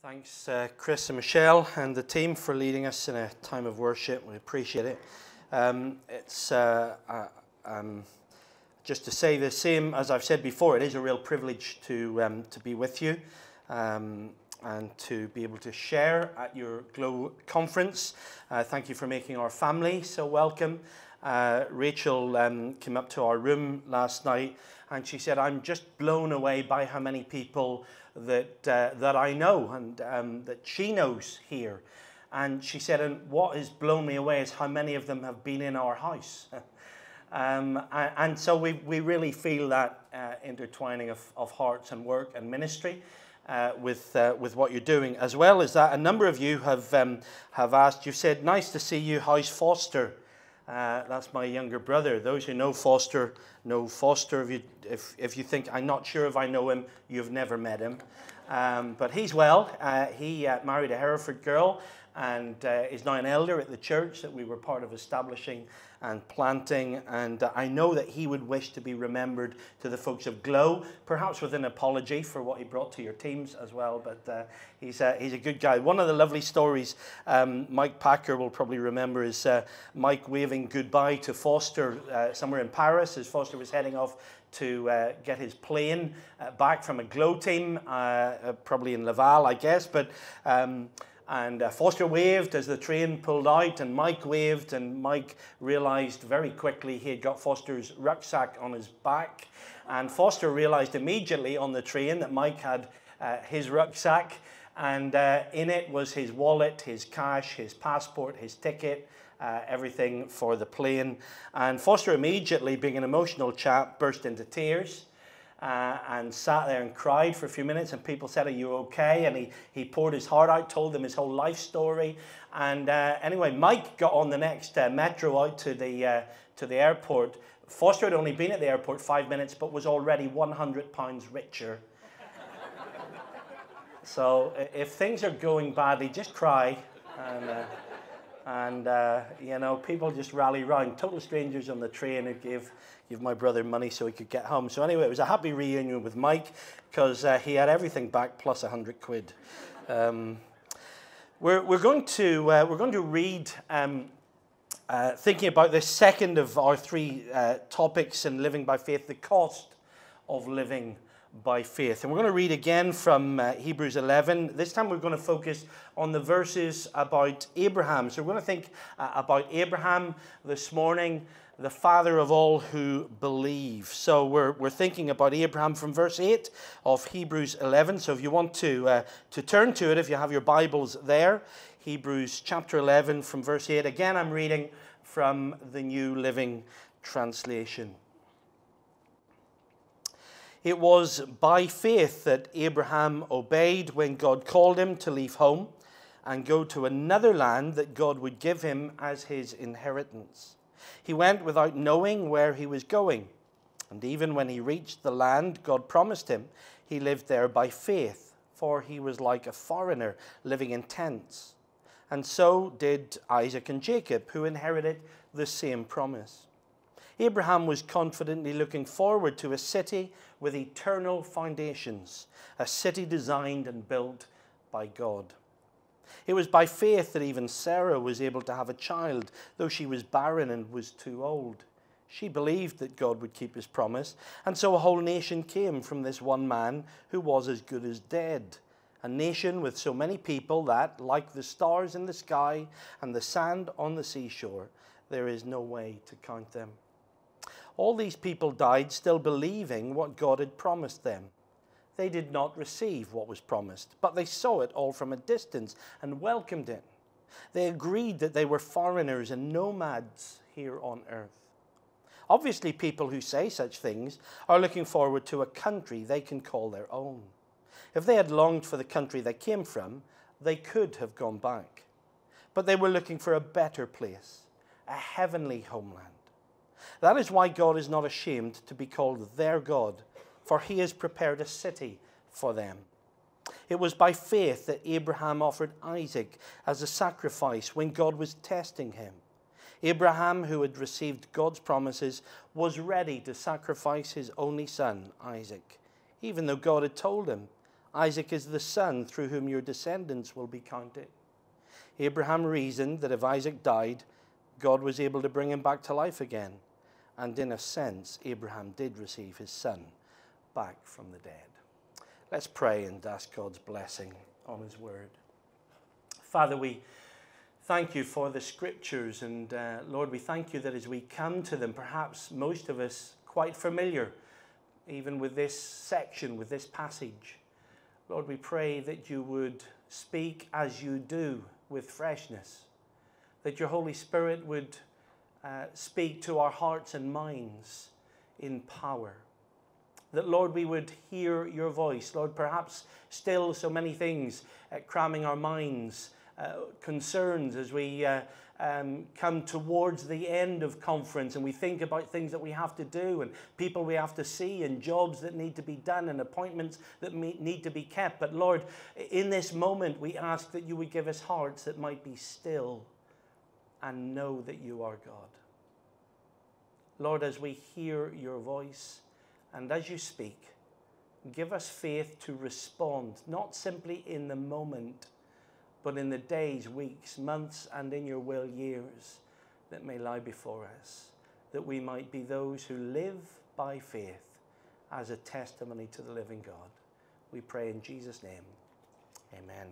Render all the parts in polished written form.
Thanks, Chris and Michelle and the team for leading us in a time of worship. We appreciate it. It's just to say the same as I've said before. It is a real privilege to be with you and to be able to share at your Glow conference. Thank you for making our family so welcome. Rachel came up to our room last night and she said, "I'm just blown away by how many people that I know and that she knows here." And she said, "And what has blown me away is how many of them have been in our house." And so we really feel that intertwining of hearts and work and ministry with what you're doing. As well as that, a number of you have asked, you said, "Nice to see you, how's Foster?" That's my younger brother. Those who know Foster know Foster. If you think I'm not sure if I know him, you've never met him. But he's well. He married a Hereford girl and is now an elder at the church that we were part of establishing and planting. And I know that he would wish to be remembered to the folks of Glow, perhaps with an apology for what he brought to your teams as well. But he's a good guy. One of the lovely stories Mike Packer will probably remember is Mike waving goodbye to Foster somewhere in Paris as Foster was heading off to get his plane back from a Glow team, probably in Laval, I guess. But and Foster waved as the train pulled out, and Mike waved, and Mike realized very quickly he had got Foster's rucksack on his back. And Foster realized immediately on the train that Mike had his rucksack, and in it was his wallet, his cash, his passport, his ticket, everything for the plane. And Foster immediately, being an emotional chap, burst into tears. And sat there and cried for a few minutes, and people said, "Are you okay?" And he poured his heart out, told them his whole life story. And anyway, Mike got on the next metro out to the airport. Foster had only been at the airport 5 minutes, but was already £100 richer. So if things are going badly, just cry, and you know, people just rally round. Total strangers on the train who gave my brother money so he could get home. So anyway, it was a happy reunion with Mike because he had everything back plus £100. We're going to read, thinking about this second of our three topics in living by faith, the cost of living by faith. And we're going to read again from Hebrews 11. This time we're going to focus on the verses about Abraham. So we're going to think about Abraham this morning, the father of all who believe. So we're thinking about Abraham from verse 8 of Hebrews 11. So if you want to turn to it, if you have your Bibles there, Hebrews chapter 11 from verse 8. Again, I'm reading from the New Living Translation. It was by faith that Abraham obeyed when God called him to leave home and go to another land that God would give him as his inheritance. He went without knowing where he was going, and even when he reached the land God promised him, he lived there by faith, for he was like a foreigner living in tents. And so did Isaac and Jacob, who inherited the same promise. Abraham was confidently looking forward to a city with eternal foundations, a city designed and built by God. It was by faith that even Sarah was able to have a child, though she was barren and was too old. She believed that God would keep his promise, and so a whole nation came from this one man who was as good as dead. A nation with so many people that, like the stars in the sky and the sand on the seashore, there is no way to count them. All these people died still believing what God had promised them. They did not receive what was promised, but they saw it all from a distance and welcomed it. They agreed that they were foreigners and nomads here on earth. Obviously, people who say such things are looking forward to a country they can call their own. If they had longed for the country they came from, they could have gone back. But they were looking for a better place, a heavenly homeland. That is why God is not ashamed to be called their God, for he has prepared a city for them. It was by faith that Abraham offered Isaac as a sacrifice when God was testing him. Abraham, who had received God's promises, was ready to sacrifice his only son, Isaac, even though God had told him, Isaac is the son through whom your descendants will be counted. Abraham reasoned that if Isaac died, God was able to bring him back to life again. And in a sense, Abraham did receive his son back from the dead. Let's pray and ask God's blessing on his word. Father, we thank you for the scriptures. And Lord, we thank you that as we come to them, perhaps most of us quite familiar, even with this section, with this passage. Lord, we pray that you would speak as you do with freshness, that your Holy Spirit would speak to our hearts and minds in power, that, Lord, we would hear your voice. Lord, perhaps still so many things cramming our minds, concerns as we come towards the end of conference and we think about things that we have to do and people we have to see and jobs that need to be done and appointments that need to be kept. But Lord, in this moment, we ask that you would give us hearts that might be still and know that you are God. Lord, as we hear your voice and as you speak, give us faith to respond, not simply in the moment, but in the days, weeks, months, and in your will, years that may lie before us, that we might be those who live by faith as a testimony to the living God. We pray in Jesus' name. Amen.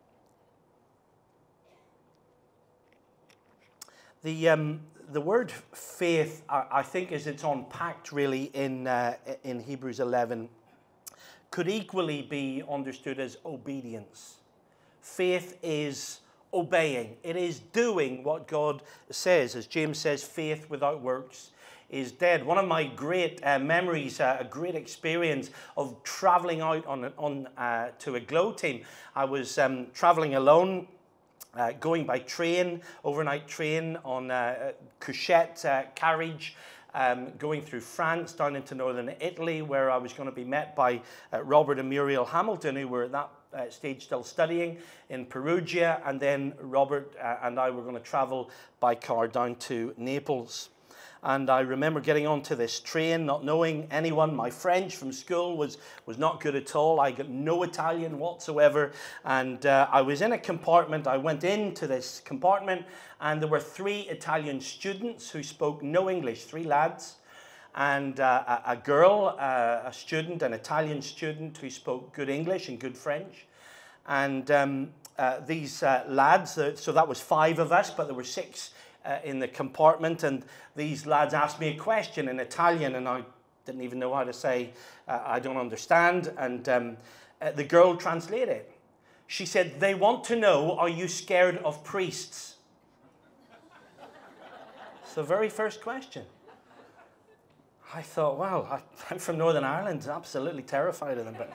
The word faith, I think, as it's unpacked really in Hebrews 11, could equally be understood as obedience. Faith is obeying. It is doing what God says. As James says, faith without works is dead. One of my great memories, a great experience of traveling out to a GLOW team. I was traveling alone, going by train, overnight train on Couchette carriage, going through France down into northern Italy, where I was going to be met by Robert and Muriel Hamilton, who were at that stage still studying in Perugia, and then Robert and I were going to travel by car down to Naples. And I remember getting onto this train, not knowing anyone. My French from school was not good at all. I got no Italian whatsoever. And I was in a compartment. I went into this compartment, and there were 3 Italian students who spoke no English, 3 lads. And a girl, a student, an Italian student who spoke good English and good French. And these lads, so that was 5 of us, but there were 6 in the compartment, and these lads asked me a question in Italian, and I didn't even know how to say, I don't understand, and the girl translated. She said, "They want to know, are you scared of priests?" It's the very first question. I thought, wow, I'm from Northern Ireland, absolutely terrified of them. But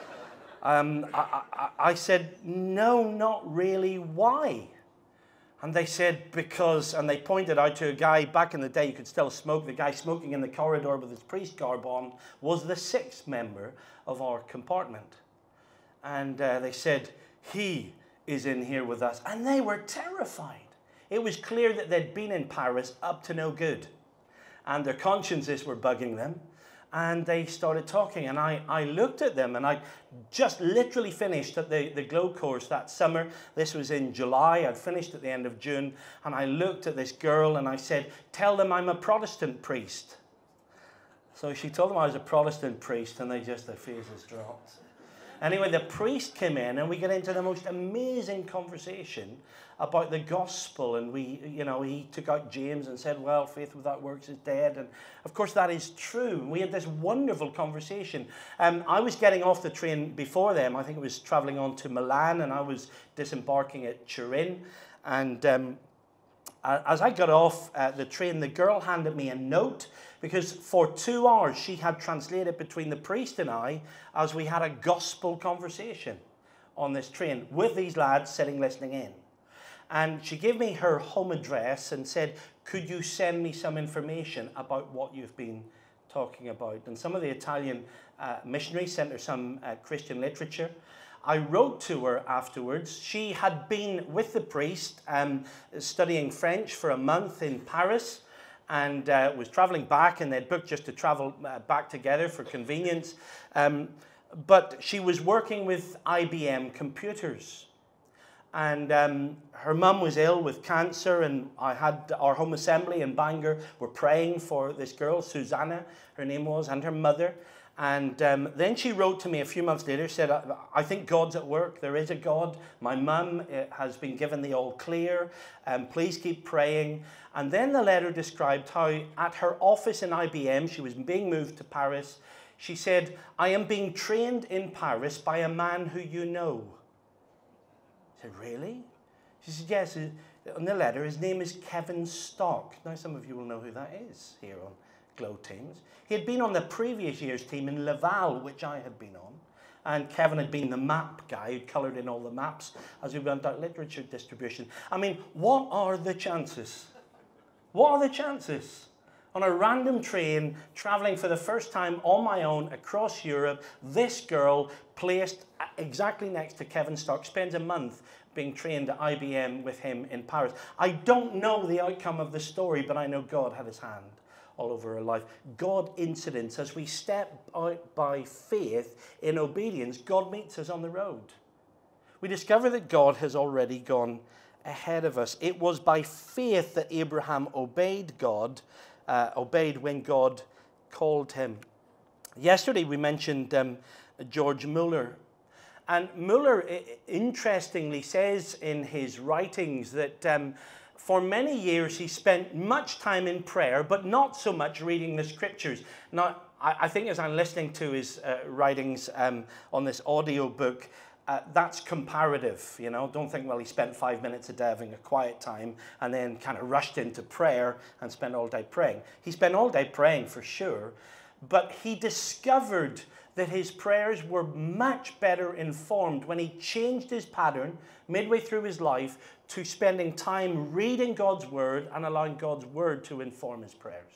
I said, no, not really, why? And they said, because, and they pointed out to a guy, back in the day you could still smoke, the guy smoking in the corridor with his priest garb on was the 6th member of our compartment. And they said, he is in here with us. And they were terrified. It was clear that they'd been in Paris up to no good. And their consciences were bugging them. And they started talking, and I looked at them, and I just literally finished at the GLOW course that summer. This was in July. I'd finished at the end of June, and I looked at this girl, and I said, "Tell them I'm a Protestant priest." So she told them I was a Protestant priest, and their faces dropped. Anyway, the priest came in, and we got into the most amazing conversation about the gospel, and he took out James and said, well, faith without works is dead, and of course that is true. We had this wonderful conversation. I was getting off the train before them. I think it was traveling on to Milan, and I was disembarking at Turin, and as I got off the train, the girl handed me a note, because for 2 hours she had translated between the priest and I as we had a gospel conversation on this train with these lads sitting listening in. And she gave me her home address and said, could you send me some information about what you've been talking about? And some of the Italian missionaries sent her some Christian literature. I wrote to her afterwards. She had been with the priest studying French for a month in Paris, and was traveling back, and they'd booked just to travel back together for convenience. but she was working with IBM computers. And her mum was ill with cancer, and I had our home assembly in Bangor were praying for this girl, Susanna, her name was, and her mother. And then she wrote to me a few months later, said, I think God's at work. There is a God. My mum has been given the all clear. Please keep praying. And then the letter described how at her office in IBM, she was being moved to Paris. She said, I am being trained in Paris by a man who you know. I said, really? She said, yes. On the letter, his name is Kevin Stock. Now, some of you will know who that is here on Glow Teams. He had been on the previous year's team in Laval, which I had been on. And Kevin had been the map guy who coloured in all the maps as we went out literature distribution. I mean, what are the chances? What are the chances? On a random train, travelling for the first time on my own across Europe, this girl placed exactly next to Kevin Stock spends a month being trained at IBM with him in Paris. I don't know the outcome of the story, but I know God had his hand all over her life. God incidents, as we step out by faith in obedience, God meets us on the road. We discover that God has already gone ahead of us. It was by faith that Abraham obeyed God, obeyed when God called him. Yesterday we mentioned George Mueller. And Mueller, interestingly, says in his writings that for many years he spent much time in prayer, but not so much reading the scriptures. Now, I think as I'm listening to his writings on this audio book, that's comparative, you know. Don't think, well, he spent 5 minutes a day having a quiet time and then kind of rushed into prayer and spent all day praying. He spent all day praying for sure, but he discovered that his prayers were much better informed when he changed his pattern midway through his life to spending time reading God's word and allowing God's word to inform his prayers.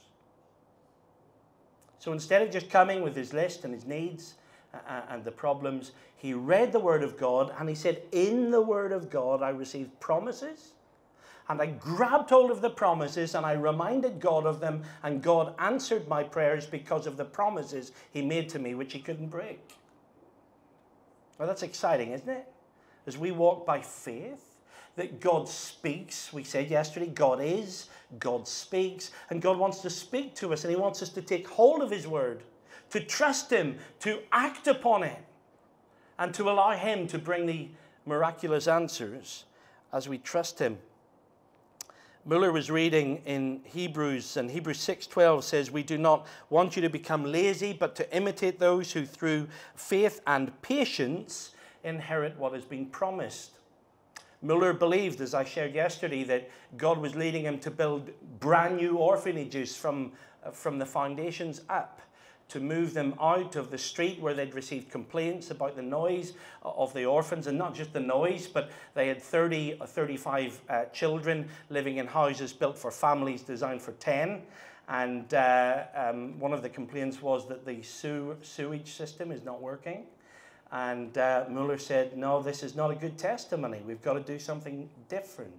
So instead of just coming with his list and his needs and the problems, he read the word of God, and he said, in the word of God I received promises, and I grabbed hold of the promises and I reminded God of them, and God answered my prayers because of the promises he made to me, which he couldn't break. Well, that's exciting, isn't it? As we walk by faith, that God speaks. We said yesterday, God is, God speaks, and God wants to speak to us, and he wants us to take hold of his word, to trust him, to act upon it, and to allow him to bring the miraculous answers as we trust him. Mueller was reading in Hebrews, and Hebrews 6:12 says, we do not want you to become lazy, but to imitate those who through faith and patience inherit what has been promised. Mueller believed, as I shared yesterday, that God was leading him to build brand new orphanages from the foundations up, to move them out of the street where they'd received complaints about the noise of the orphans, and not just the noise, but they had 30 or 35 children living in houses built for families designed for 10. And one of the complaints was that the sewage system is not working. And Mueller said, no, this is not a good testimony. We've got to do something different.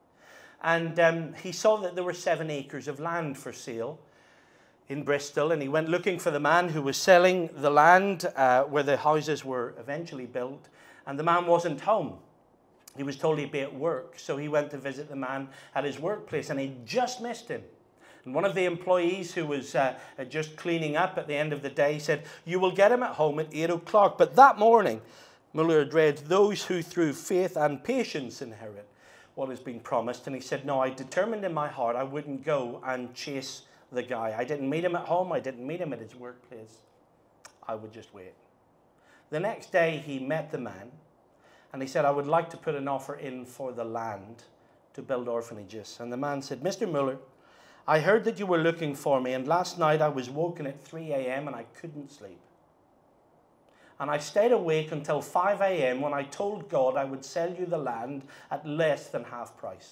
And he saw that there were 7 acres of land for sale in Bristol, and he went looking for the man who was selling the land where the houses were eventually built, and the man wasn't home. He was told he'd be at work, so he went to visit the man at his workplace, and he just missed him. And one of the employees who was just cleaning up at the end of the day said, you will get him at home at 8 o'clock. But that morning, Mueller had read, those who through faith and patience inherit what has been promised. And he said, no, I determined in my heart I wouldn't go and chase the guy. I didn't meet him at home. I didn't meet him at his workplace. I would just wait. The next day, he met the man, and he said, I would like to put an offer in for the land to build orphanages. And the man said, Mr. Mueller, I heard that you were looking for me, and last night I was woken at 3 a.m. and I couldn't sleep. And I stayed awake until 5 a.m. when I told God I would sell you the land at less than half price.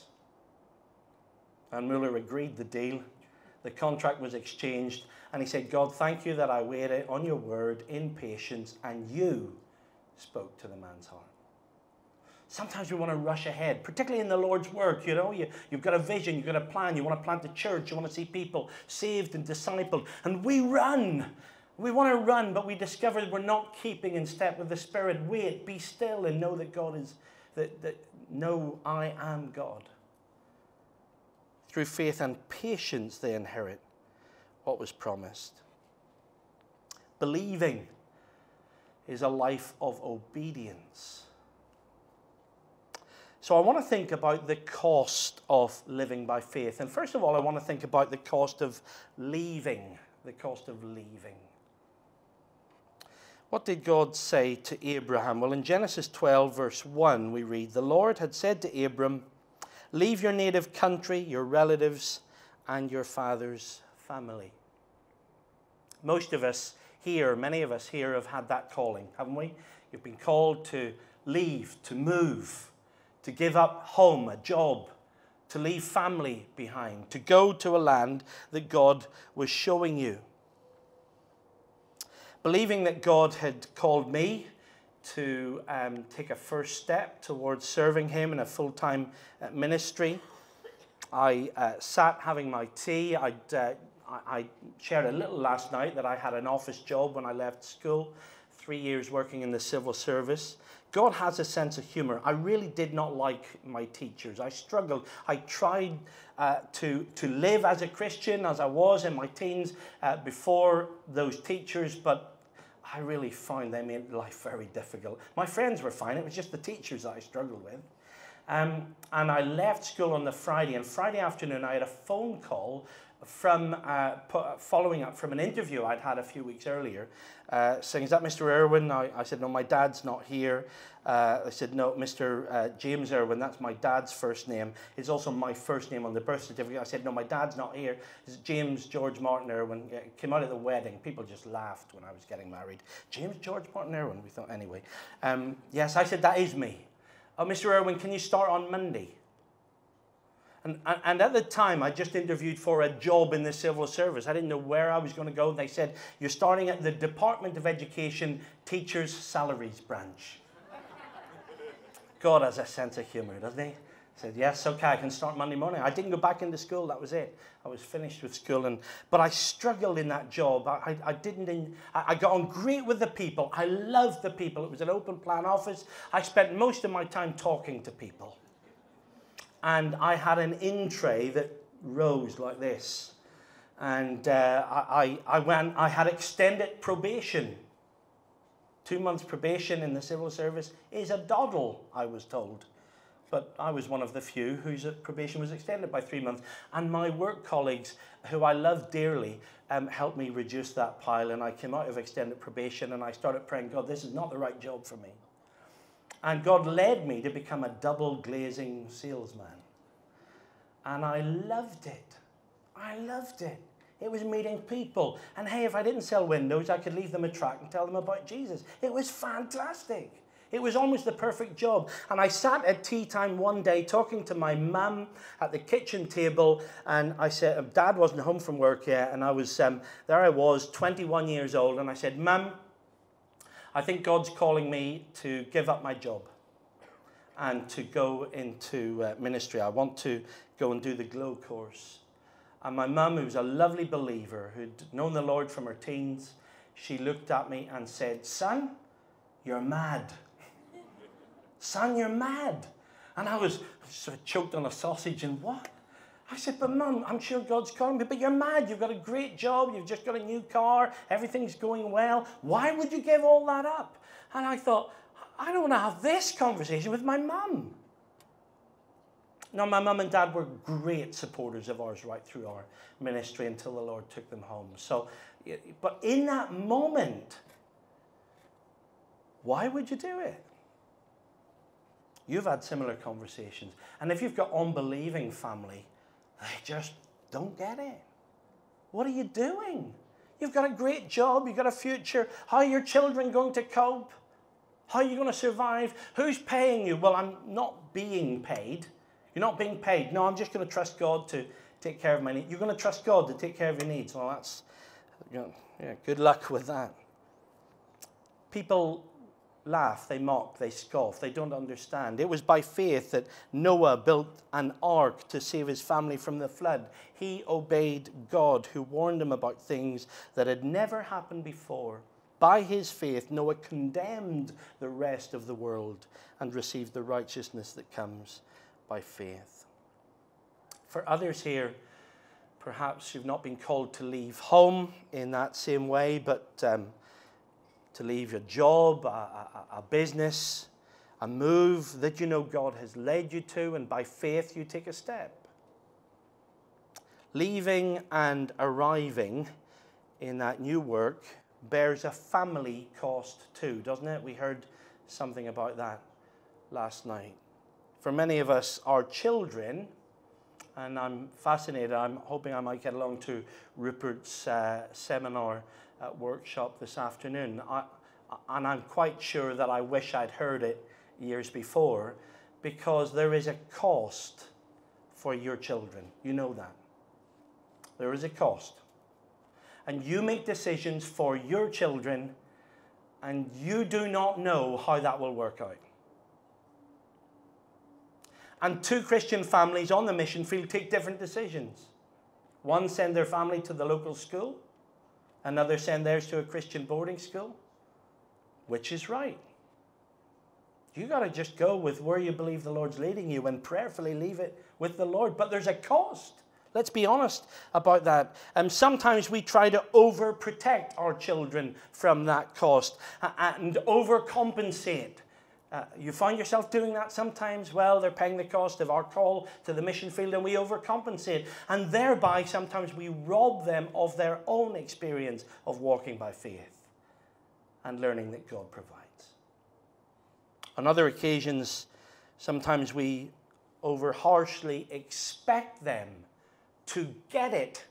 And Mueller agreed the deal. The contract was exchanged, and he said, God, thank you that I waited on your word in patience, and you spoke to the man's heart. Sometimes we want to rush ahead, particularly in the Lord's work. You know, you've got a vision, you've got a plan, you want to plant a church, you want to see people saved and discipled, and we run. We want to run, but we discover we're not keeping in step with the Spirit. Wait, be still, and know that God is, know I am God. Through faith and patience, they inherit what was promised. Believing is a life of obedience. So I want to think about the cost of living by faith. And first of all, I want to think about the cost of leaving. The cost of leaving. What did God say to Abraham? Well, in Genesis 12, verse 1, we read, "The Lord had said to Abram, leave your native country, your relatives, and your father's family." Most of us here, many of us here have had that calling, haven't we? You've been called to leave, to move, to give up home, a job, to leave family behind, to go to a land that God was showing you. Believing that God had called me to take a first step towards serving him in a full-time ministry, I sat having my tea. I shared a little last night that I had an office job when I left school, 3 years working in the civil service. God has a sense of humor. I really did not like my teachers. I struggled. I tried to live as a Christian as I was in my teens before those teachers, but I really found they made life very difficult. My friends were fine. It was just the teachers that I struggled with. And I left school on the Friday, and Friday afternoon I had a phone call from following up from an interview I'd had a few weeks earlier, saying, "Is that Mr. Irwin?" I said, "No, my dad's not here." I said, "No, Mr. James Irwin, that's my dad's first name. It's also my first name on the birth certificate." I said, "No, my dad's not here. It's James George Martin Irwin." It came out at the wedding. People just laughed when I was getting married. James George Martin Irwin, we thought, anyway. Yes, I said, "That is me." "Oh, Mr. Irwin, can you start on Monday?" And at the time, I just interviewed for a job in the civil service. I didn't know where I was going to go. They said, "You're starting at the Department of Education Teachers' Salaries Branch." God has a sense of humor, doesn't he? I said, "Yes, okay, I can start Monday morning." I didn't go back into school. That was it. I was finished with school. But I struggled in that job. I got on great with the people. I loved the people. It was an open plan office. I spent most of my time talking to people. And I had an in tray that rose like this. And I had extended probation. 2 months probation in the civil service is a doddle, I was told. But I was one of the few whose probation was extended by 3 months. And my work colleagues, who I love dearly, helped me reduce that pile. And I came out of extended probation and I started praying, "God, this is not the right job for me." And God led me to become a double glazing salesman. And I loved it. I loved it. It was meeting people. And hey, if I didn't sell windows, I could leave them a tract and tell them about Jesus. It was fantastic. It was almost the perfect job. And I sat at tea time one day talking to my mum at the kitchen table. And I said, Dad wasn't home from work yet. And I was, there I was, 21 years old. And I said, "Mum, I think God's calling me to give up my job and to go into ministry. I want to go and do the Glow course." And my mum, who was a lovely believer, who'd known the Lord from her teens, she looked at me and said, "Son, you're mad. Son, you're mad." And I was sort of choked on a sausage and what? I said, "But Mum, I'm sure God's calling me." "But you're mad. You've got a great job. You've just got a new car. Everything's going well. Why would you give all that up?" And I thought, I don't want to have this conversation with my mum. Now, my mum and dad were great supporters of ours right through our ministry until the Lord took them home. So, but in that moment, why would you do it? You've had similar conversations. And if you've got unbelieving family, they just don't get it. What are you doing? You've got a great job. You've got a future. How are your children going to cope? How are you going to survive? Who's paying you? "Well, I'm not being paid." "You're not being paid." "No, I'm just going to trust God to take care of my needs." "You're going to trust God to take care of your needs." Well, that's, yeah, good luck with that. People laugh, they mock, they scoff, they don't understand. It was by faith that Noah built an ark to save his family from the flood. He obeyed God, who warned him about things that had never happened before. By his faith, Noah condemned the rest of the world and received the righteousness that comes by faith. For others here, perhaps you've not been called to leave home in that same way, but to leave your job, a business, a move that you know God has led you to, and by faith you take a step. Leaving and arriving in that new work bears a family cost too, doesn't it? We heard something about that last night. For many of us, our children, and I'm fascinated, I'm hoping I might get along to Rupert's seminar workshop this afternoon. And I'm quite sure that I wish I'd heard it years before, because there is a cost for your children. You know that. There is a cost. And you make decisions for your children, and you do not know how that will work out. And two Christian families on the mission field take different decisions. One send their family to the local school, another send theirs to a Christian boarding school. Which is right? You got to just go with where you believe the Lord's leading you and prayerfully leave it with the Lord. But there's a cost. Let's be honest about that. Sometimes we try to overprotect our children from that cost and overcompensate. You find yourself doing that sometimes. Well, they're paying the cost of our call to the mission field, and we overcompensate. And thereby, sometimes we rob them of their own experience of walking by faith and learning that God provides. On other occasions, sometimes we over harshly expect them to get it.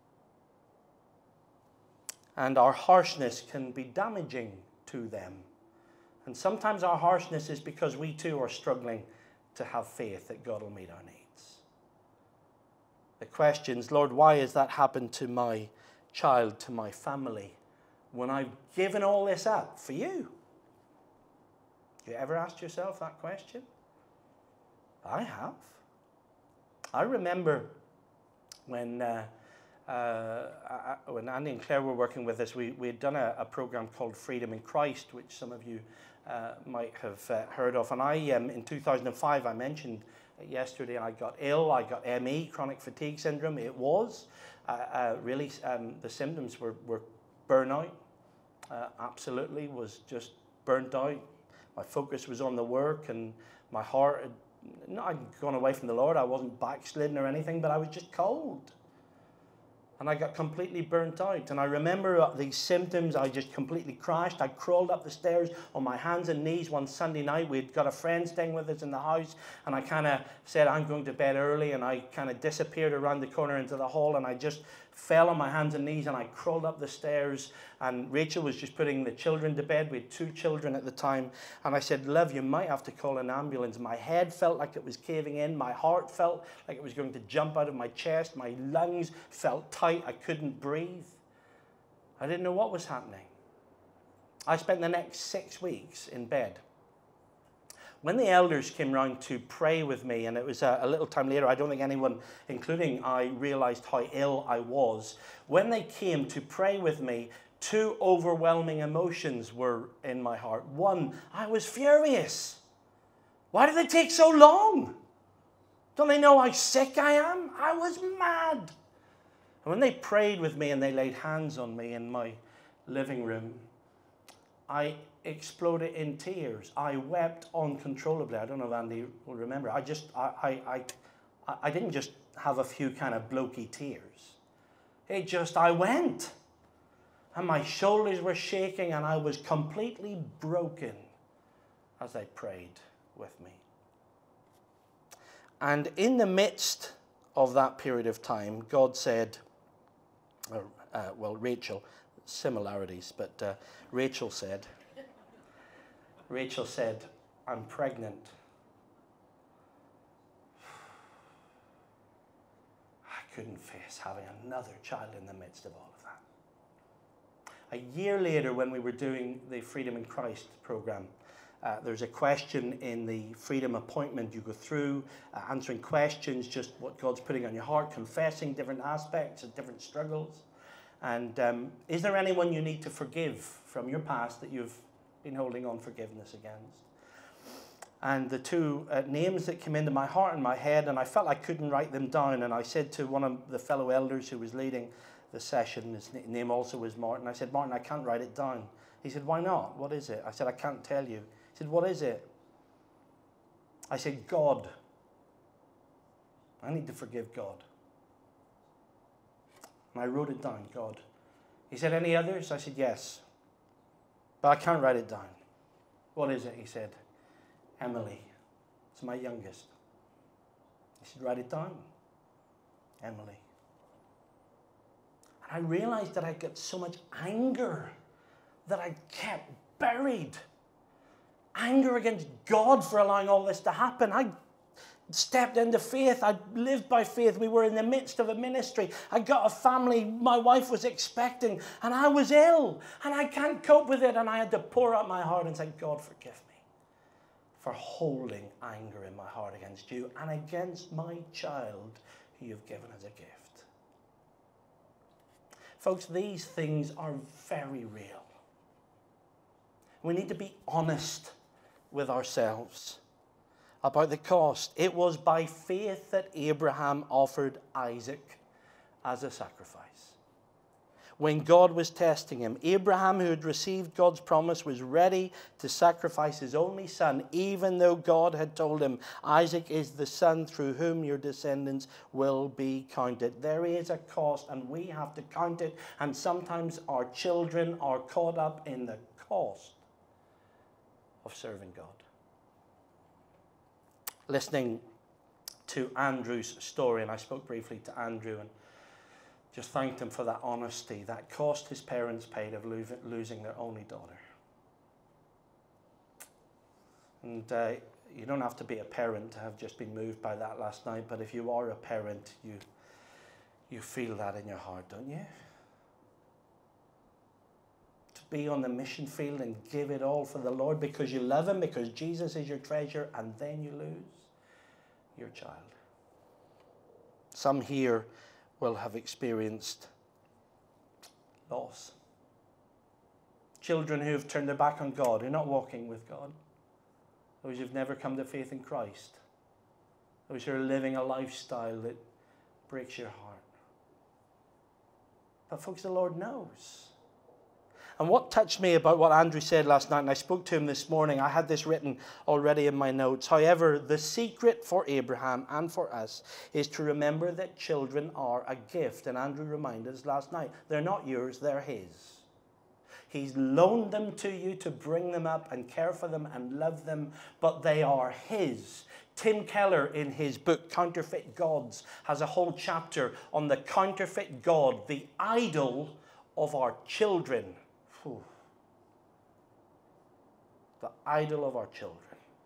And our harshness can be damaging to them. And sometimes our harshness is because we too are struggling to have faith that God will meet our needs. The questions, Lord, why has that happened to my child, to my family, when I've given all this up for you? You ever asked yourself that question? I have. I remember when Andy and Claire were working with us, we had done a program called Freedom in Christ, which some of you might have heard of. And in 2005, I mentioned yesterday, I got ill. I got ME, chronic fatigue syndrome. It was really, the symptoms were burnout. Absolutely was just burnt out. My focus was on the work, and my heart I'd gone away from the Lord. I wasn't backslidden or anything, but I was just cold. And I got completely burnt out. And I remember these symptoms. I just completely crashed. I crawled up the stairs on my hands and knees one Sunday night. We'd got a friend staying with us in the house. And I kind of said, I'm going to bed early. And I kind of disappeared around the corner into the hall. And I just fell on my hands and knees. And I crawled up the stairs. And Rachel was just putting the children to bed. We had 2 children at the time. And I said, Liv, you might have to call an ambulance. My head felt like it was caving in. My heart felt like it was going to jump out of my chest. My lungs felt tight. I couldn't breathe. I didn't know what was happening. I spent the next 6 weeks in bed. When the elders came round to pray with me, and it was a little time later, I don't think anyone, including I, realized how ill I was. When they came to pray with me, 2 overwhelming emotions were in my heart. One, I was furious. Why did they take so long? Don't they know how sick I am? I was mad. And when they prayed with me and they laid hands on me in my living room, I exploded in tears. I wept uncontrollably. I don't know if Andy will remember. I didn't just have a few kind of blokey tears. I went. And my shoulders were shaking, and I was completely broken as they prayed with me. And in the midst of that period of time, God said, Rachel, similarities, but Rachel said, I'm pregnant. I couldn't face having another child in the midst of all of that. A year later, when we were doing the Freedom in Christ program, There's a question in the freedom appointment. You go through answering questions, just what God's putting on your heart, confessing different aspects and different struggles. And is there anyone you need to forgive from your past that you've been holding on forgiveness against? And the two names that came into my heart and my head, and I felt I couldn't write them down. And I said to one of the fellow elders who was leading the session, his name also was Martin, I said, Martin, I can't write it down. He said, why not? What is it? I said, I can't tell you. He said, what is it? I said, God. I need to forgive God. And I wrote it down, God. He said, any others? I said, yes. But I can't write it down. What is it? He said, Emily. It's my youngest. He said, write it down. Emily. And I realized that I got so much anger that I kept buried. Anger against God for allowing all this to happen. I stepped into faith. I lived by faith. We were in the midst of a ministry. I got a family my wife was expecting, and I was ill, and I can't cope with it. And I had to pour out my heart and say, God, forgive me for holding anger in my heart against you and against my child who you've given as a gift. Folks, these things are very real. We need to be honest with ourselves about the cost. It was by faith that Abraham offered Isaac as a sacrifice. When God was testing him, Abraham, who had received God's promise, was ready to sacrifice his only son, even though God had told him, Isaac is the son through whom your descendants will be counted. There is a cost, and we have to count it, and sometimes our children are caught up in the cost of serving God. Listening to Andrew's story, and I spoke briefly to Andrew and just thanked him for that honesty, that cost his parents paid of losing their only daughter. And you don't have to be a parent to have just been moved by that last night, but if you are a parent, you feel that in your heart, don't you? To be on the mission field and give it all for the Lord because you love him, because Jesus is your treasure, and then you lose your child. Some here will have experienced loss. Children who have turned their back on God, who are not walking with God. Those who've never come to faith in Christ. Those who are living a lifestyle that breaks your heart. But folks, the Lord knows. And what touched me about what Andrew said last night, and I spoke to him this morning, I had this written already in my notes. However, the secret for Abraham and for us is to remember that children are a gift. And Andrew reminded us last night, they're not yours, they're his. He's loaned them to you to bring them up and care for them and love them, but they are his. Tim Keller, in his book, Counterfeit Gods, has a whole chapter on the counterfeit God, the idol of our children. The idol of our children.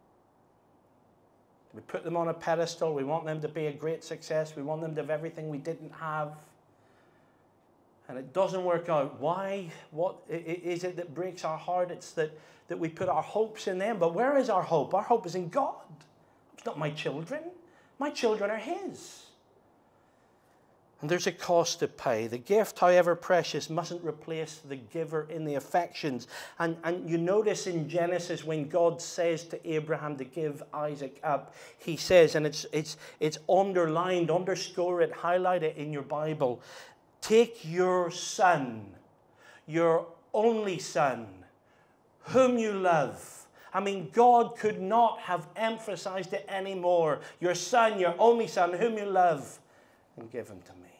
We put them on a pedestal. We want them to be a great success. We want them to have everything we didn't have. And it doesn't work out. Why? What is it that breaks our heart? It's that we put our hopes in them. But where is our hope? Our hope is in God. It's not my children. My children are his. And there's a cost to pay. The gift, however precious, mustn't replace the giver in the affections. And you notice in Genesis when God says to Abraham to give Isaac up, he says, and it's underlined, underscore it, highlight it in your Bible, take your son, your only son, whom you love. I mean, God could not have emphasized it anymore. Your son, your only son, whom you love, and give him to me.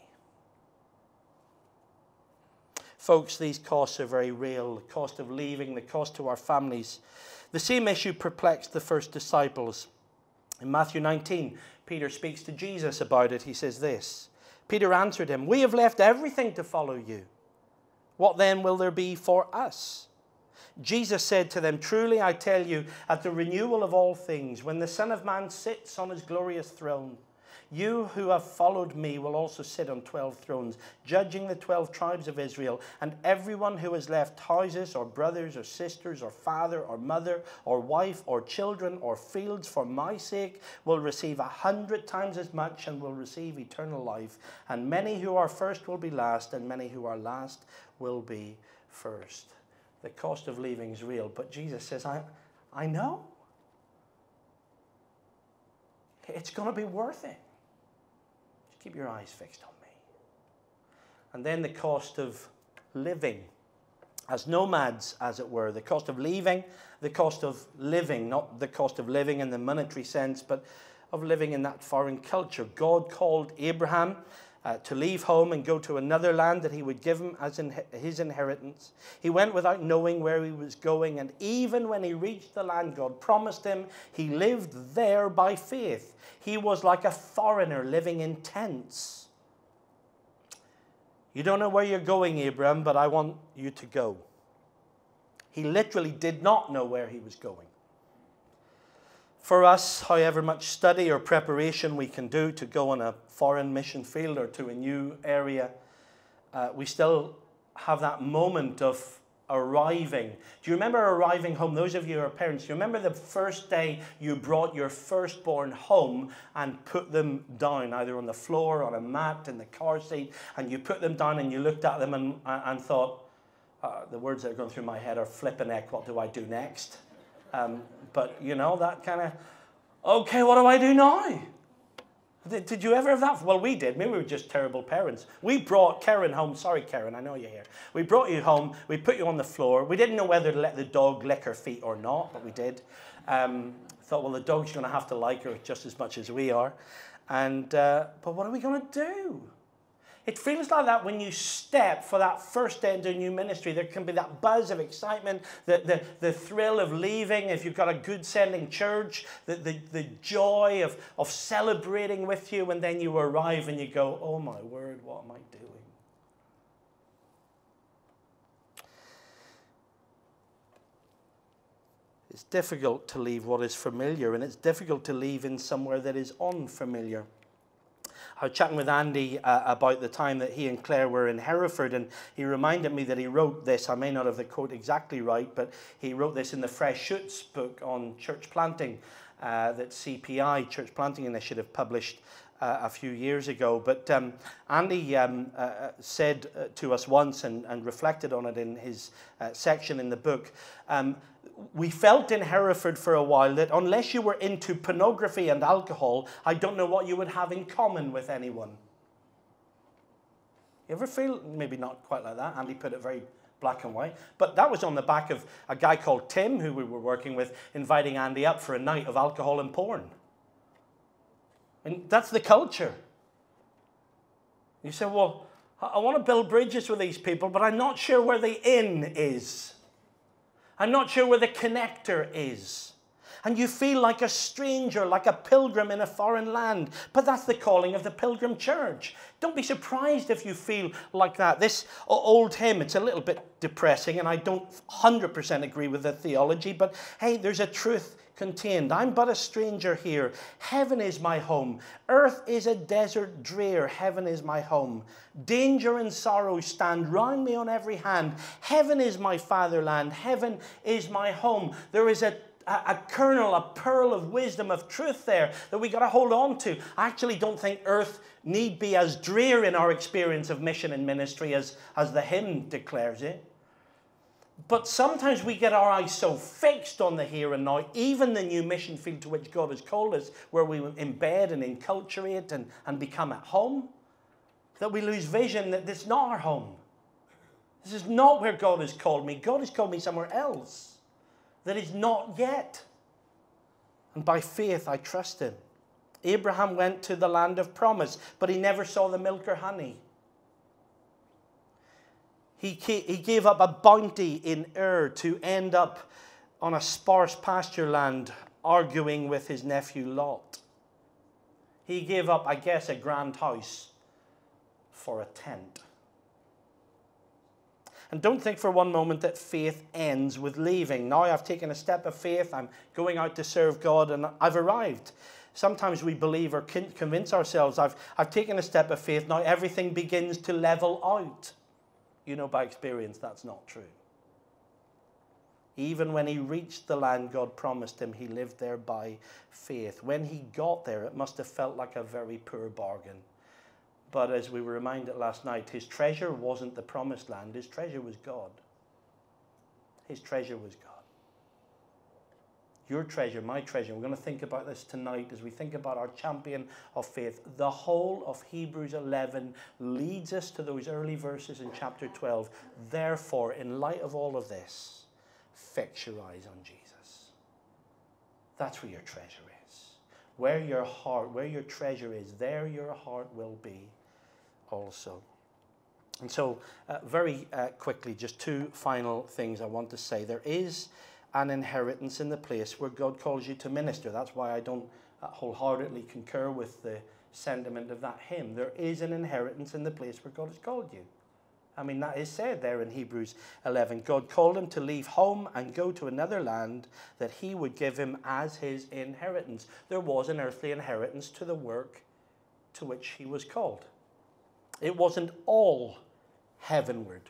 Folks, these costs are very real. The cost of leaving, the cost to our families. The same issue perplexed the first disciples. In Matthew 19, Peter speaks to Jesus about it. He says this, Peter answered him, we have left everything to follow you. What then will there be for us? Jesus said to them, truly I tell you, at the renewal of all things, when the Son of Man sits on his glorious throne, You who have followed me will also sit on 12 thrones, judging the 12 tribes of Israel. And everyone who has left houses or brothers or sisters or father or mother or wife or children or fields for my sake will receive 100 times as much and will receive eternal life. And many who are first will be last, and many who are last will be first. The cost of leaving is real, but Jesus says, I know. It's going to be worth it. Keep your eyes fixed on me. And then the cost of living as nomads, as it were. The cost of leaving, the cost of living, not the cost of living in the monetary sense, but of living in that foreign culture. God called Abraham to leave home and go to another land that he would give him as his inheritance. He went without knowing where he was going, and even when he reached the land God promised him, he lived there by faith. He was like a foreigner living in tents. You don't know where you're going, Abraham, but I want you to go. He literally did not know where he was going. For us, however much study or preparation we can do to go on a foreign mission field or to a new area, we still have that moment of arriving. Do you remember arriving home? Those of you who are parents, do you remember the first day you brought your firstborn home and put them down, either on the floor, on a mat, in the car seat, and you put them down and you looked at them and thought, the words that are going through my head are flippin' heck, what do I do next? But, you know, that kind of, okay, what do I do now? Did you ever have that? Well, we did. Maybe we were just terrible parents. We brought Karen home. Sorry, Karen, I know you're here. We brought you home. We put you on the floor. We didn't know whether to let the dog lick her feet or not, but we did. Thought, well, the dog's going to have to like her just as much as we are. And but what are we going to do? It feels like that when you step for that first day into a new ministry. There can be that buzz of excitement, the thrill of leaving if you've got a good sending church, the joy of celebrating with you, and then you arrive and you go, oh my word, what am I doing? It's difficult to leave what is familiar, and it's difficult to leave in somewhere that is unfamiliar. I was chatting with Andy about the time that he and Claire were in Hereford, and he reminded me that he wrote this. I may not have the quote exactly right, but he wrote this in the Fresh Shoots book on church planting that CPI, Church Planting Initiative, published a few years ago. But Andy said to us once and reflected on it in his section in the book, we felt in Hereford for a while that unless you were into pornography and alcohol, I don't know what you would have in common with anyone. You ever feel, maybe not quite like that, Andy put it very black and white, but that was on the back of a guy called Tim, who we were working with, inviting Andy up for a night of alcohol and porn. And that's the culture. You say, well, I want to build bridges with these people, but I'm not sure where the inn is. I'm not sure where the connector is. And you feel like a stranger, like a pilgrim in a foreign land. But that's the calling of the Pilgrim Church. Don't be surprised if you feel like that. This old hymn, it's a little bit depressing, and I don't 100% agree with the theology, but hey, there's a truth contained. I'm but a stranger here. Heaven is my home. Earth is a desert drear. Heaven is my home. Danger and sorrow stand round me on every hand. Heaven is my fatherland. Heaven is my home. There is a kernel, a pearl of wisdom, of truth there that we got to hold on to. I actually don't think earth need be as drear in our experience of mission and ministry as the hymn declares it. But sometimes we get our eyes so fixed on the here and now, even the new mission field to which God has called us, where we embed and enculturate and become at home, that we lose vision that this is not our home. This is not where God has called me. God has called me somewhere else that is not yet. And by faith, I trust him. Abraham went to the land of promise, but he never saw the milk or honey. He gave up a bounty in Ur to end up on a sparse pasture land arguing with his nephew Lot. He gave up, I guess, a grand house for a tent. And don't think for one moment that faith ends with leaving. Now I've taken a step of faith, I'm going out to serve God, and I've arrived. Sometimes we believe or convince ourselves, I've taken a step of faith, now everything begins to level out. You know by experience that's not true. Even when he reached the land God promised him, he lived there by faith. When he got there, it must have felt like a very poor bargain. But as we were reminded last night, his treasure wasn't the promised land. His treasure was God. His treasure was God. Your treasure, my treasure. We're going to think about this tonight as we think about our champion of faith. The whole of Hebrews 11 leads us to those early verses in chapter 12. Therefore, in light of all of this, fix your eyes on Jesus. That's where your treasure is. Where your heart, where your treasure is, there your heart will be also. And so, very quickly, just two final things I want to say. There is an inheritance in the place where God calls you to minister. That's why I don't wholeheartedly concur with the sentiment of that hymn. There is an inheritance in the place where God has called you. I mean, that is said there in Hebrews 11. God called him to leave home and go to another land that he would give him as his inheritance. There was an earthly inheritance to the work to which he was called. It wasn't all heavenward.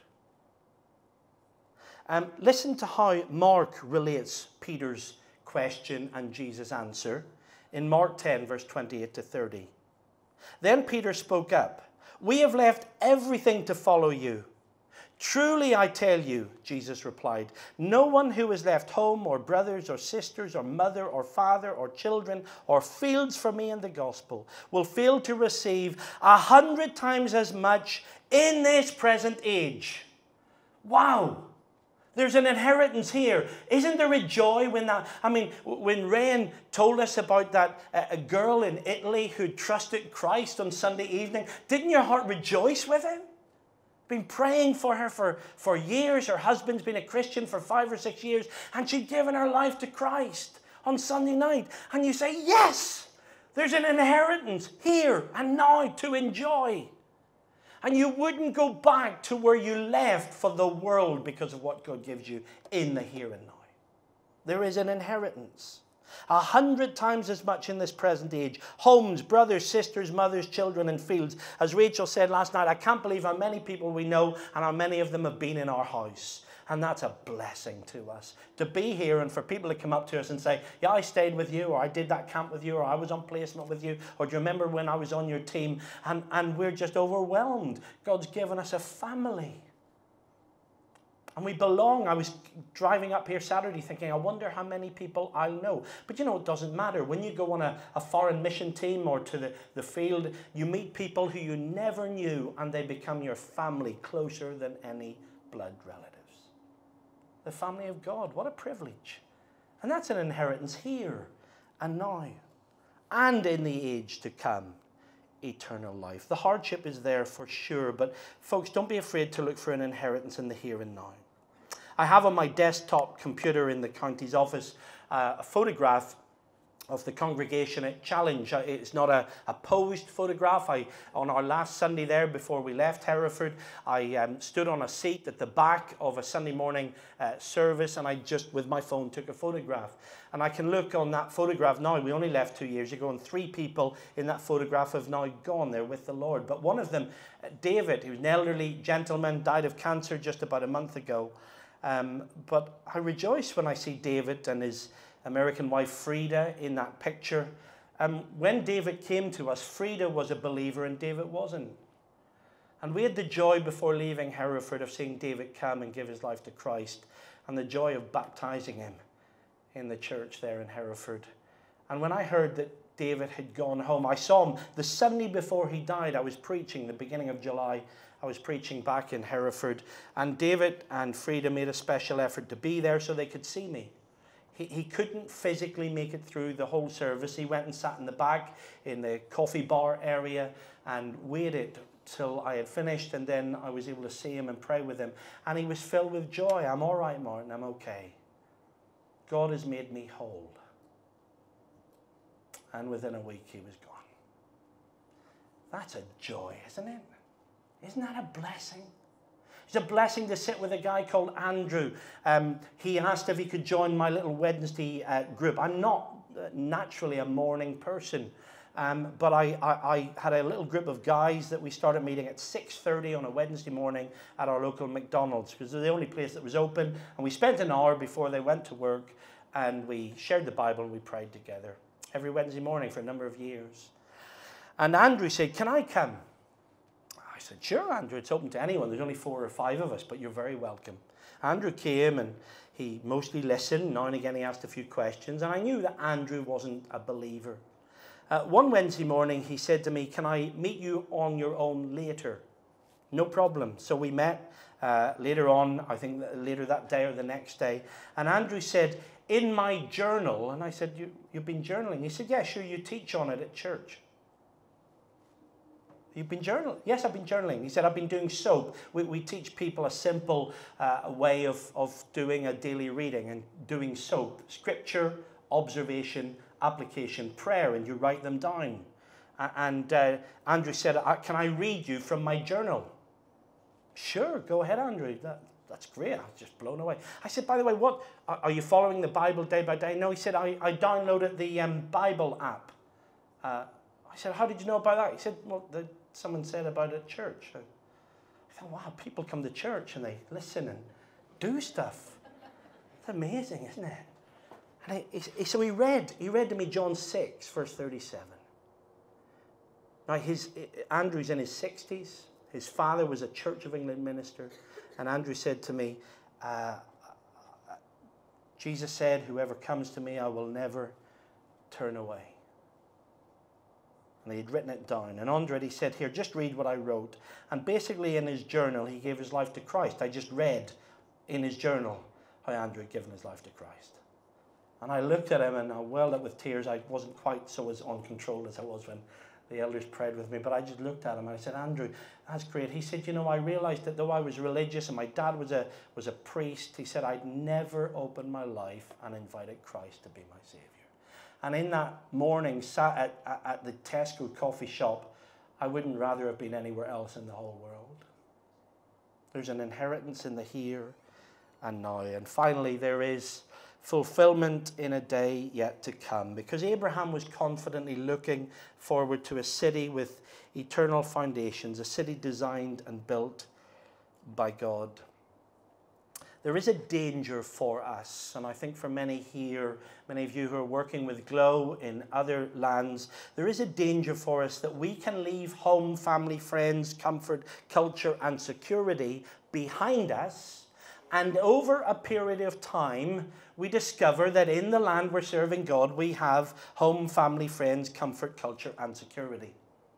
Listen to how Mark relates Peter's question and Jesus' answer in Mark 10, verse 28 to 30. Then Peter spoke up. We have left everything to follow you. Truly I tell you, Jesus replied, no one who has left home or brothers or sisters or mother or father or children or fields for me in the gospel will fail to receive 100 times as much in this present age. Wow! There's an inheritance here. Isn't there a joy when that, when Rain told us about that a girl in Italy who trusted Christ on Sunday evening, didn't your heart rejoice with him? Been praying for her for years. Her husband's been a Christian for 5 or 6 years, and she'd given her life to Christ on Sunday night. And you say, yes, there's an inheritance here and now to enjoy. And you wouldn't go back to where you left for the world because of what God gives you in the here and now. There is an inheritance. 100 times as much in this present age. Homes, brothers, sisters, mothers, children, and fields. As Rachel said last night, I can't believe how many people we know and how many of them have been in our house. And that's a blessing to us. To be here and for people to come up to us and say, yeah, I stayed with you, or I did that camp with you, or I was on placement with you, or do you remember when I was on your team? And we're just overwhelmed. God's given us a family. And we belong. I was driving up here Saturday thinking, I wonder how many people I know. But you know, it doesn't matter. When you go on a foreign mission team or to the field, you meet people who you never knew, and they become your family, closer than any blood relatives. The family of God. What a privilege. And that's an inheritance here and now and in the age to come. Eternal life. The hardship is there for sure, but folks, don't be afraid to look for an inheritance in the here and now. I have on my desktop computer in the county's office a photograph of the congregation at Challenge. It's not a posed photograph. On our last Sunday there, before we left Hereford, I stood on a seat at the back of a Sunday morning service, and I just, with my phone, took a photograph. And I can look on that photograph now. We only left 2 years ago, and 3 people in that photograph have now gone there with the Lord. But one of them, David, he was an elderly gentleman, died of cancer just about a month ago. But I rejoice when I see David and his American wife Frida in that picture. When David came to us, Frida was a believer and David wasn't. And we had the joy before leaving Hereford of seeing David come and give his life to Christ, and the joy of baptizing him in the church there in Hereford. And when I heard that David had gone home, I saw him the Sunday before he died. I was preaching the beginning of July. I was preaching back in Hereford, and David and Frida made a special effort to be there so they could see me. He couldn't physically make it through the whole service. He went and sat in the back in the coffee bar area and waited till I had finished, and then I was able to see him and pray with him. And he was filled with joy. I'm all right, Martin. I'm okay. God has made me whole. And within a week, he was gone. That's a joy, isn't it? Isn't that a blessing? It's a blessing to sit with a guy called Andrew. He asked if he could join my little Wednesday group. I'm not naturally a morning person, but I had a little group of guys that we started meeting at 6:30 on a Wednesday morning at our local McDonald's, because they're the only place that was open. And we spent an hour before they went to work, and we shared the Bible and we prayed together every Wednesday morning for a number of years. And Andrew said, "Can I come?" I said, "Sure, Andrew, it's open to anyone. There's only 4 or 5 of us, but you're very welcome." Andrew came, and he mostly listened. Now and again he asked a few questions, and I knew that Andrew wasn't a believer. One Wednesday morning he said to me, "Can I meet you on your own later?" No problem. So we met later on, I think later that day or the next day. And Andrew said, "In my journal," and I said, you've been journaling? He said, "Yeah, sure, you teach on it at church." "You've been journaling?" "Yes, I've been journaling." He said, "I've been doing SOAP. We teach people a simple way of doing a daily reading and doing SOAP. Scripture, observation, application, prayer, and you write them down." And Andrew said, "Can I read you from my journal?" "Sure, go ahead, Andrew. That's great." I was just blown away. I said, "By the way, what are you following the Bible day by day?" "No," he said, I downloaded the Bible app." I said, "How did you know about that?" He said, "Well, someone said about it at church." I thought, wow, people come to church and they listen and do stuff. It's amazing, isn't it? And so he read to me John 6, verse 37. Now, Andrew's in his 60s. His father was a Church of England minister. And Andrew said to me, Jesus said, "Whoever comes to me, I will never turn away." And he'd written it down. And under it he said, "Here, just read what I wrote." And basically in his journal, he gave his life to Christ. I just read in his journal how Andrew had given his life to Christ. And I looked at him and I welled up with tears. I wasn't quite so as uncontrolled as I was when the elders prayed with me, but I just looked at him and I said, "Andrew, that's great." He said, "You know, I realized that though I was religious and my dad was a priest," he said, "I'd never opened my life and invited Christ to be my Savior." And in that morning, sat at the Tesco coffee shop, I wouldn't rather have been anywhere else in the whole world. There's an inheritance in the here and now. And finally, there is fulfillment in a day yet to come, because Abraham was confidently looking forward to a city with eternal foundations, a city designed and built by God. There is a danger for us, and I think for many here, many of you who are working with Glow in other lands, there is a danger for us that we can leave home, family, friends, comfort, culture, and security behind us, and over a period of time, we discover that in the land we're serving God, we have home, family, friends, comfort, culture, and security.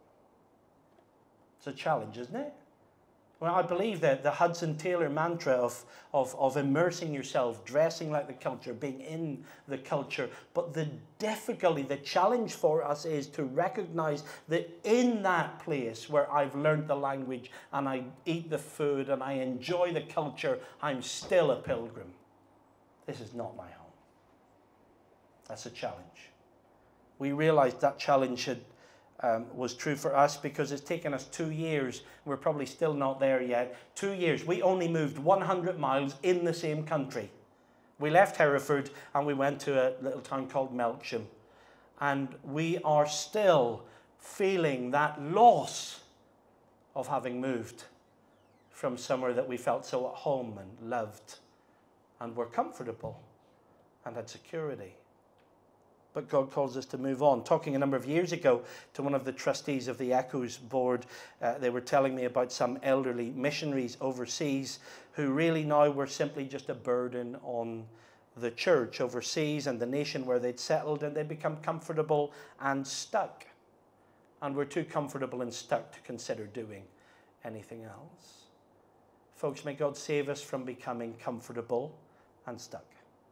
It's a challenge, isn't it? Well, I believe that the Hudson Taylor mantra of immersing yourself, dressing like the culture, being in the culture. But the difficulty, the challenge for us is to recognize that in that place where I've learned the language and I eat the food and I enjoy the culture, I'm still a pilgrim. This is not my home. That's a challenge. We realized that challenge was true for us because it's taken us 2 years. We're probably still not there yet. 2 years. We only moved 100 miles in the same country. We left Hereford and we went to a little town called Melksham. And we are still feeling that loss of having moved from somewhere that we felt so at home and loved and were comfortable and had security. But God calls us to move on. Talking a number of years ago to one of the trustees of the Echoes board, they were telling me about some elderly missionaries overseas who really now were simply just a burden on the church overseas and the nation where they'd settled, and they'd become comfortable and stuck. And we're too comfortable and stuck to consider doing anything else. Folks, may God save us from becoming comfortable and stuck.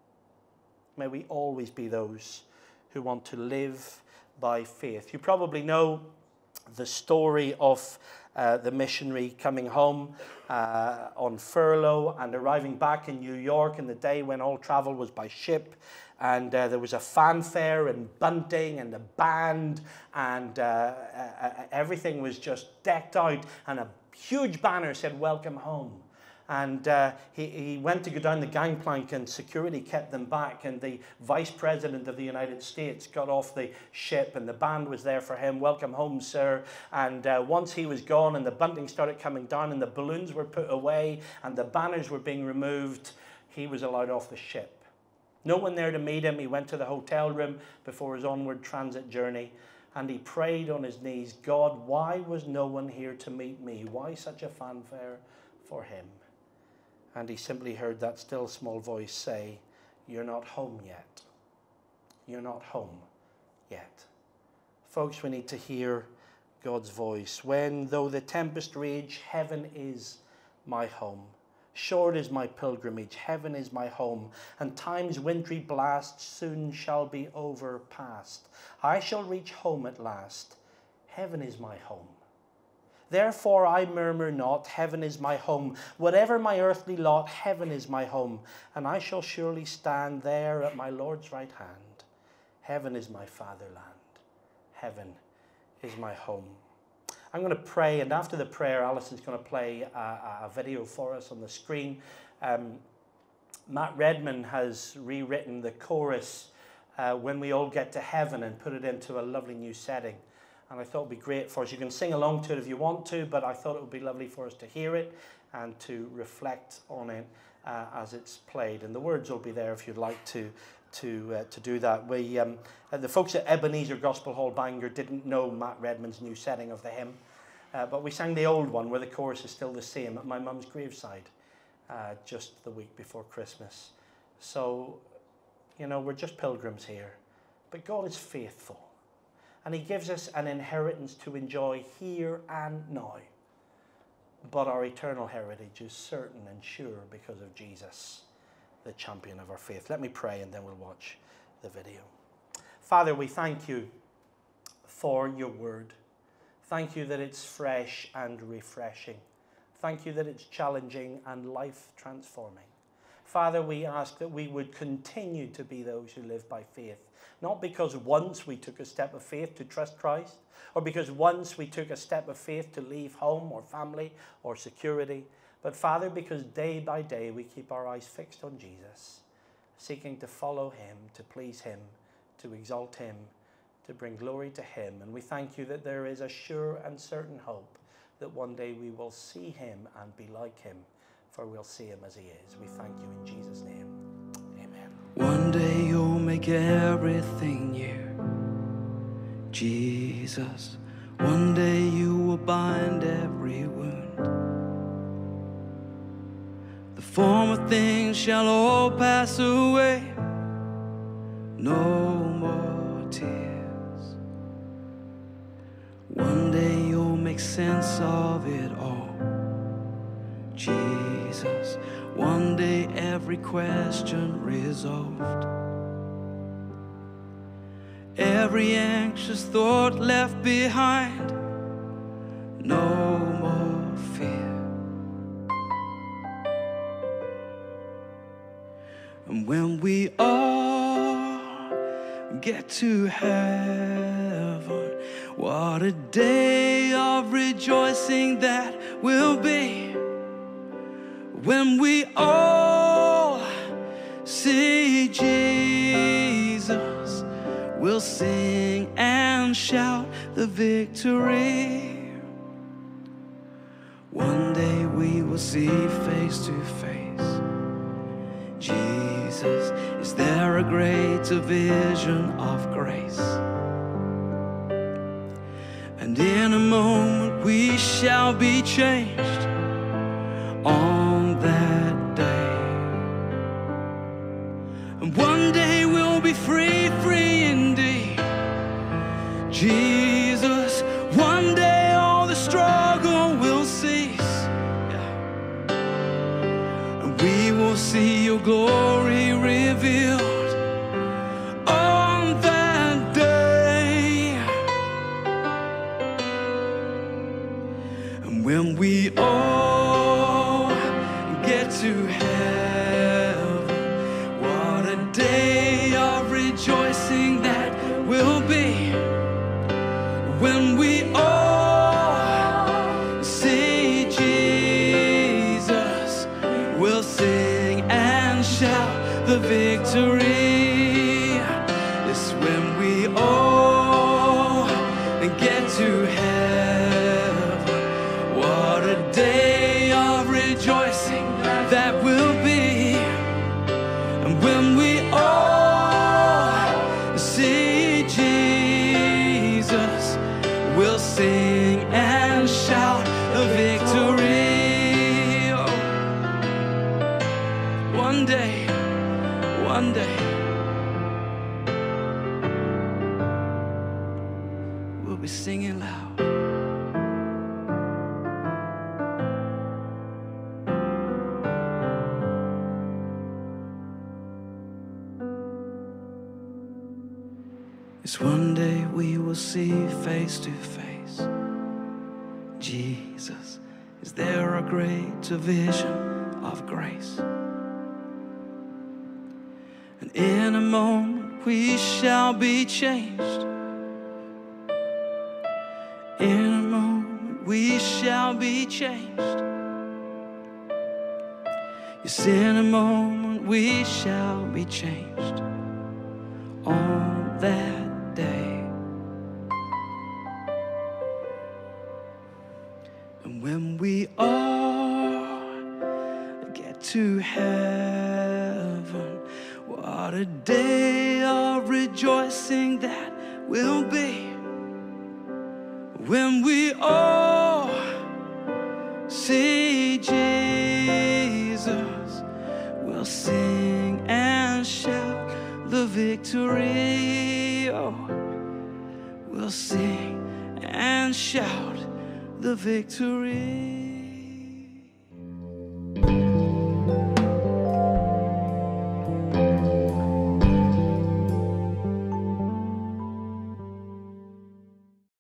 May we always be those who want to live by faith. You probably know the story of the missionary coming home on furlough and arriving back in New York in the day when all travel was by ship. And there was a fanfare and bunting and a band, and everything was just decked out, and a huge banner said, "Welcome home." And he went to go down the gangplank, and security kept them back. And the Vice President of the United States got off the ship, and the band was there for him. Welcome home, sir. And once he was gone, and the bunting started coming down, and the balloons were put away, and the banners were being removed, he was allowed off the ship. No one there to meet him. He went to the hotel room before his onward transit journey, and he prayed on his knees, God, why was no one here to meet me? Why such a fanfare for him? And he simply heard that still small voice say, you're not home yet. You're not home yet. Folks, we need to hear God's voice. When, though the tempest rage, heaven is my home. Short is my pilgrimage, heaven is my home, and time's wintry blast soon shall be overpast. I shall reach home at last. Heaven is my home. Therefore I murmur not, heaven is my home. Whatever my earthly lot, heaven is my home, and I shall surely stand there at my Lord's right hand. Heaven is my fatherland. Heaven is my home. I'm going to pray, and after the prayer, Alison's going to play a video for us on the screen. Matt Redman has rewritten the chorus, When We All Get to Heaven, and put it into a lovely new setting. And I thought it would be great for us. You can sing along to it if you want to, but I thought it would be lovely for us to hear it and to reflect on it as it's played. And the words will be there if you'd like to do that. We, the folks at Ebenezer Gospel Hall Bangor didn't know Matt Redman's new setting of the hymn, but we sang the old one where the chorus is still the same at my mum's graveside just the week before Christmas. So, you know, we're just pilgrims here, but God is faithful, and he gives us an inheritance to enjoy here and now, but our eternal heritage is certain and sure because of Jesus, the champion of our faith. Let me pray, and then we'll watch the video. Father, we thank you for your word. Thank you that it's fresh and refreshing. Thank you that it's challenging and life transforming. Father, we ask that we would continue to be those who live by faith, not because once we took a step of faith to trust Christ, or because once we took a step of faith to leave home or family or security, but Father, because day by day we keep our eyes fixed on Jesus, seeking to follow him, to please him, to exalt him, to bring glory to him. And we thank you that there is a sure and certain hope that one day we will see him and be like him, for we'll see him as he is. We thank you in Jesus' name. Amen. One day you'll make everything new, Jesus. One day you will bind every wound. The former things shall all pass away. No more tears. One day you'll make sense of it all, Jesus. One day every question resolved, every anxious thought left behind. No more fear. And when we all get to heaven, what a day of rejoicing that will be. When we all see Jesus, we'll sing and shout the victory. One day we will see face to face Jesus. Is there a greater vision of grace? And in a moment we shall be changed on that day. And one day we'll be free, free indeed, Jesus. One day all the struggle will cease, and we will see your glory revealed on that day. And when we all get to heaven, what a day of rejoicing that will be. When we all see Jesus, and get to heaven. What a day of rejoicing that will be. And when we all see Jesus, we'll sing and shout a victory. Oh, one day, we'll be singing loud. It's one day we will see face to face Jesus. Is there a greater vision of grace? And in a moment we shall be changed. In a moment we shall be changed. Yes, in a moment we shall be changed. On that day. And when we all get to heaven, what a day of rejoicing that will be. When we all see Jesus, we'll sing and shout the victory. Oh, we'll sing and shout the victory.